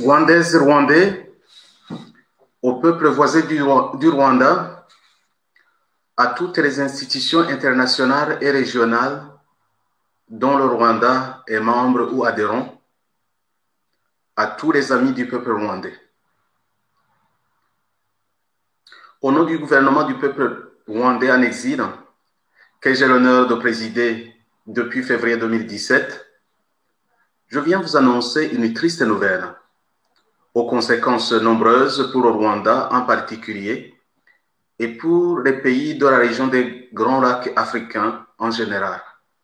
Rwandaises et Rwandais, au peuple voisin du Rwanda, à toutes les institutions internationales et régionales dont le Rwanda est membre ou adhérent, à tous les amis du peuple rwandais. Au nom du gouvernement du peuple rwandais en exil, que j'ai l'honneur de présider depuis février 2017, je viens vous annoncer une triste nouvelle, aux conséquences nombreuses pour le Rwanda en particulier et pour les pays de la région des Grands Lacs africains en général.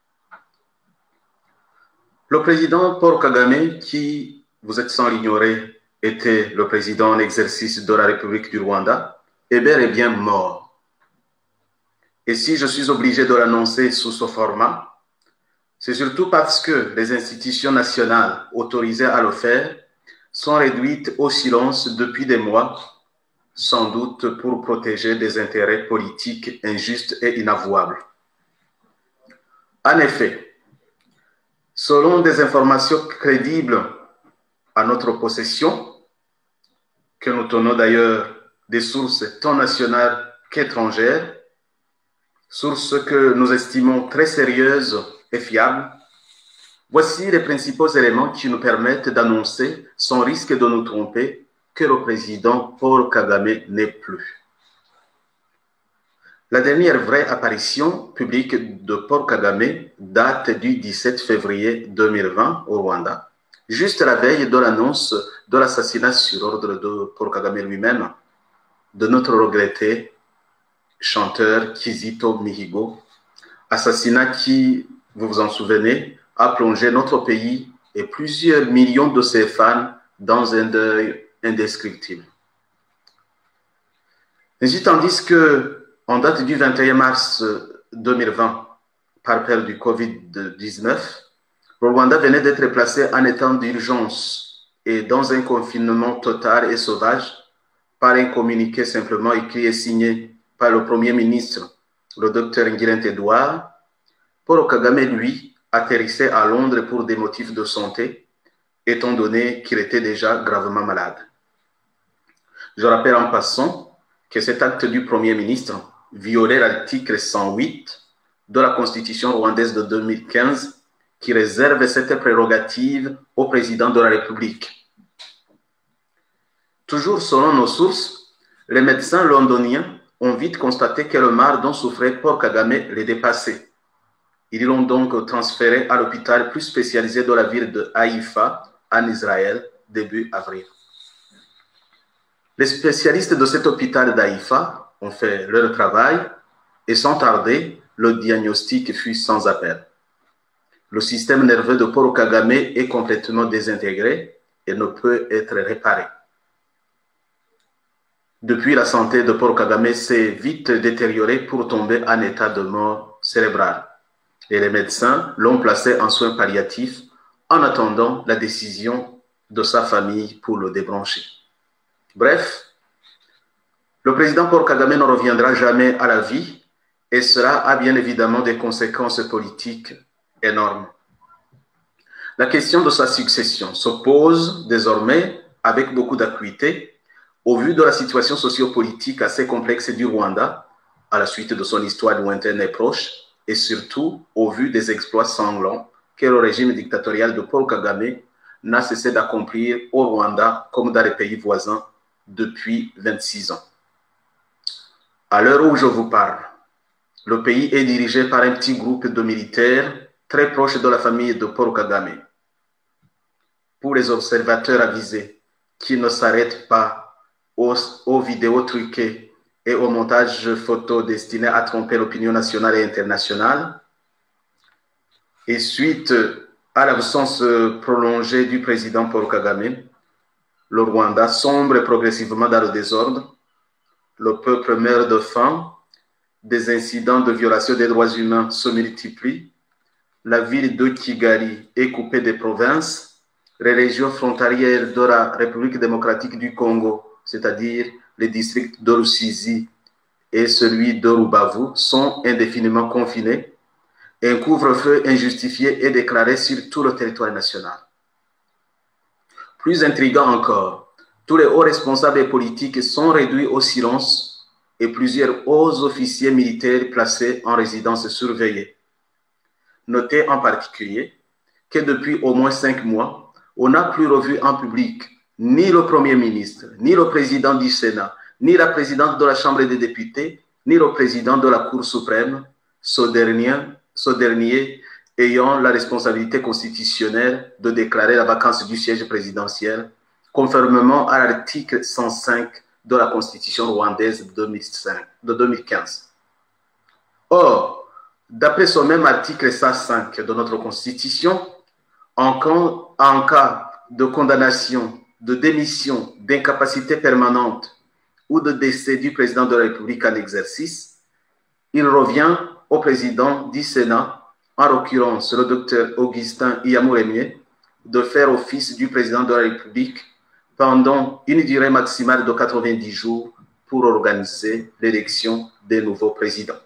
Le président Paul Kagame, qui, vous êtes sans l'ignorer, était le président en exercice de la République du Rwanda, est bel et bien mort. Et si je suis obligé de l'annoncer sous ce format, c'est surtout parce que les institutions nationales autorisées à le faire sont réduites au silence depuis des mois, sans doute pour protéger des intérêts politiques injustes et inavouables. En effet, selon des informations crédibles à notre possession, que nous tenons d'ailleurs des sources tant nationales qu'étrangères, sources que nous estimons très sérieuses et fiables, voici les principaux éléments qui nous permettent d'annoncer, sans risque de nous tromper, que le président Paul Kagame n'est plus. La dernière vraie apparition publique de Paul Kagame date du 17 février 2020 au Rwanda, juste la veille de l'annonce de l'assassinat sur ordre de Paul Kagame lui-même de notre regretté chanteur Kizito Mihigo, assassinat qui, vous vous en souvenez, a plongé notre pays et plusieurs millions de ses fans dans un deuil indescriptible. Ainsi, tandis que, en date du 21 mars 2020, par peur du Covid-19, le Rwanda venait d'être placé en état d'urgence et dans un confinement total et sauvage par un communiqué simplement écrit et signé par le Premier ministre, le Dr Ngirente Edouard. Paul Kagame, lui, atterrissait à Londres pour des motifs de santé, étant donné qu'il était déjà gravement malade. Je rappelle en passant que cet acte du Premier ministre violait l'article 108 de la Constitution rwandaise de 2015 qui réserve cette prérogative au président de la République. Toujours selon nos sources, les médecins londoniens ont vite constaté que le mal dont souffrait Paul Kagame les dépassait. Ils l'ont donc transféré à l'hôpital plus spécialisé de la ville de Haïfa, en Israël, début avril. Les spécialistes de cet hôpital d'Haïfa ont fait leur travail et sans tarder, le diagnostic fut sans appel. Le système nerveux de Paul Kagame est complètement désintégré et ne peut être réparé. Depuis, la santé de Paul Kagame s'est vite détériorée pour tomber en état de mort cérébrale. Et les médecins l'ont placé en soins palliatifs en attendant la décision de sa famille pour le débrancher. Bref, le président Paul Kagame ne reviendra jamais à la vie et cela a bien évidemment des conséquences politiques énormes. La question de sa succession se pose désormais avec beaucoup d'acuité au vu de la situation sociopolitique assez complexe du Rwanda à la suite de son histoire lointaine et proche et surtout au vu des exploits sanglants que le régime dictatorial de Paul Kagame n'a cessé d'accomplir au Rwanda comme dans les pays voisins depuis 26 ans. À l'heure où je vous parle, le pays est dirigé par un petit groupe de militaires très proches de la famille de Paul Kagame. Pour les observateurs avisés qui ne s'arrêtent pas aux vidéos truquées et au montage photo destiné à tromper l'opinion nationale et internationale, et suite à l'absence prolongée du président Paul Kagame, le Rwanda sombre progressivement dans le désordre, le peuple meurt de faim, des incidents de violation des droits humains se multiplient, la ville de Kigali est coupée des provinces, les régions frontalières de la République démocratique du Congo, c'est-à-dire les districts de Rusizi et celui de Rubavu, sont indéfiniment confinés et un couvre-feu injustifié est déclaré sur tout le territoire national. Plus intriguant encore, tous les hauts responsables politiques sont réduits au silence et plusieurs hauts officiers militaires placés en résidence surveillée. Notez en particulier que depuis au moins 5 mois, on n'a plus revu en public ni le Premier ministre, ni le président du Sénat, ni la présidente de la Chambre des députés, ni le président de la Cour suprême, ce dernier ayant la responsabilité constitutionnelle de déclarer la vacance du siège présidentiel, conformément à l'article 105 de la Constitution rwandaise de 2015. Or, d'après ce même article 105 de notre Constitution, en cas de condamnation, de démission, d'incapacité permanente ou de décès du président de la République en exercice, il revient au président du Sénat, en l'occurrence le docteur Augustin Iyamuremye, de faire office du président de la République pendant une durée maximale de 90 jours pour organiser l'élection des nouveaux présidents.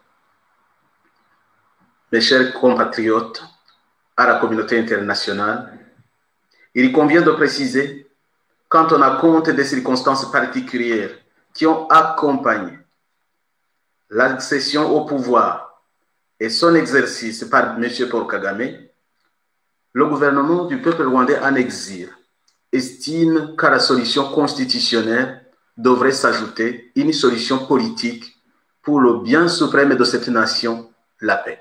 Mes chers compatriotes, à la communauté internationale, il convient de préciser, quand on a compte des circonstances particulières qui ont accompagné l'accession au pouvoir et son exercice par M. Paul Kagame, le gouvernement du peuple rwandais en exil estime qu'à la solution constitutionnelle devrait s'ajouter une solution politique pour le bien suprême de cette nation, la paix.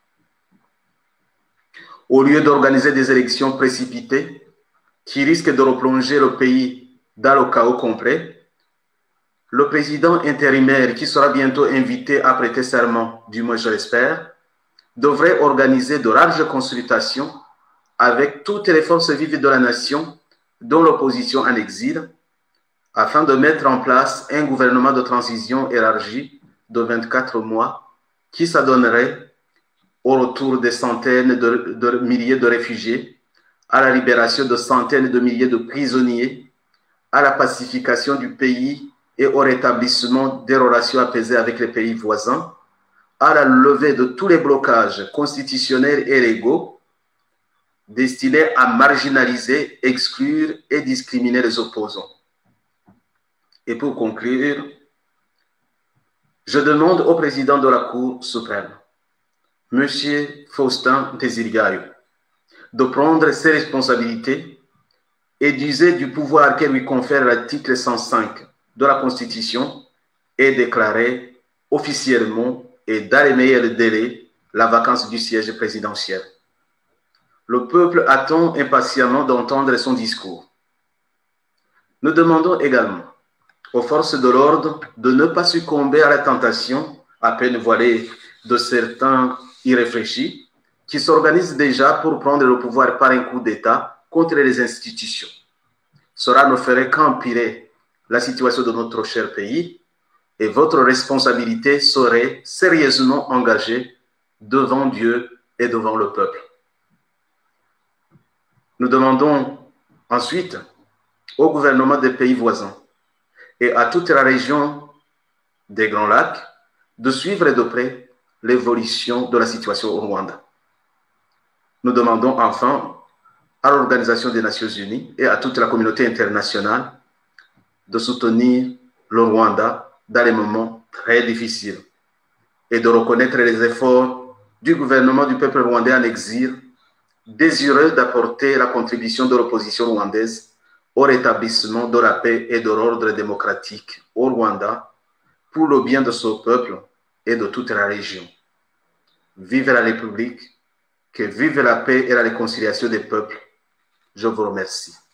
Au lieu d'organiser des élections précipitées qui risquent de replonger le pays dans le chaos complet, le président intérimaire, qui sera bientôt invité à prêter serment, du moins je l'espère, devrait organiser de larges consultations avec toutes les forces vives de la nation, dont l'opposition en exil, afin de mettre en place un gouvernement de transition élargi de 24 mois qui s'adonnerait au retour des centaines de milliers de réfugiés, à la libération de centaines de milliers de prisonniers, à la pacification du pays et au rétablissement des relations apaisées avec les pays voisins, à la levée de tous les blocages constitutionnels et légaux destinés à marginaliser, exclure et discriminer les opposants. Et pour conclure, je demande au président de la Cour suprême, M. Faustin Tezirgayo, de prendre ses responsabilités et d'user du pouvoir que lui confère l'article 105 de la Constitution et déclarer officiellement et dans les meilleurs délais la vacance du siège présidentiel. Le peuple attend impatiemment d'entendre son discours. Nous demandons également aux forces de l'ordre de ne pas succomber à la tentation, à peine voilée, de certains irréfléchis qui s'organisent déjà pour prendre le pouvoir par un coup d'État contre les institutions. Cela ne ferait qu'empirer la situation de notre cher pays et votre responsabilité serait sérieusement engagée devant Dieu et devant le peuple. Nous demandons ensuite au gouvernement des pays voisins et à toute la région des Grands Lacs de suivre de près l'évolution de la situation au Rwanda. Nous demandons enfin à l'Organisation des Nations Unies et à toute la communauté internationale de soutenir le Rwanda dans les moments très difficiles et de reconnaître les efforts du gouvernement du peuple rwandais en exil, désireux d'apporter la contribution de l'opposition rwandaise au rétablissement de la paix et de l'ordre démocratique au Rwanda pour le bien de ce peuple et de toute la région. Vive la République, que vive la paix et la réconciliation des peuples. Je vous remercie.